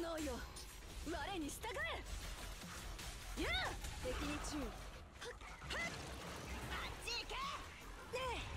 炎よ、我に従え。やあ、敵に注意。はっはっ、あっち行け。ねえ。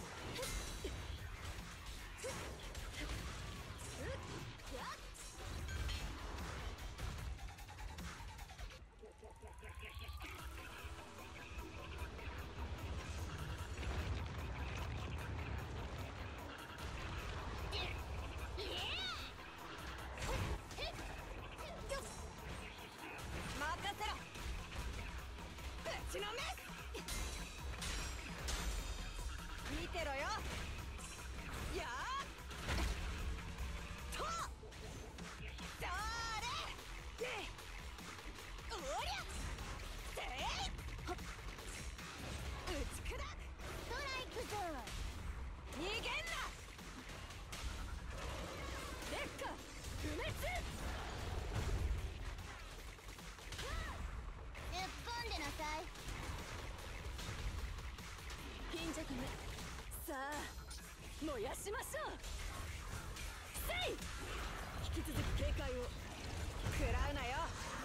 任せろ。ぶちのめ見てろよ。やあとそれでおりゃせい打ち砕く。ストライクゾーン。逃げんな。烈火不滅。 突っ込んでなさい。 貧弱め。さあ燃やしましょう。せい。引き続き警戒を。食らうなよ。